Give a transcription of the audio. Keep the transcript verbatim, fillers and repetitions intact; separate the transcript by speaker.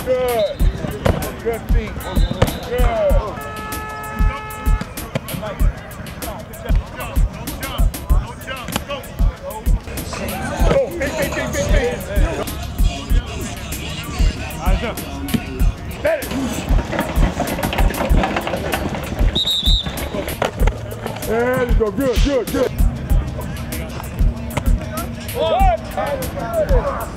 Speaker 1: Good. Good feet. Good. Oh, big, big, big, big, big. Eyes up. Hit it. There you go. Good, good, good. Good.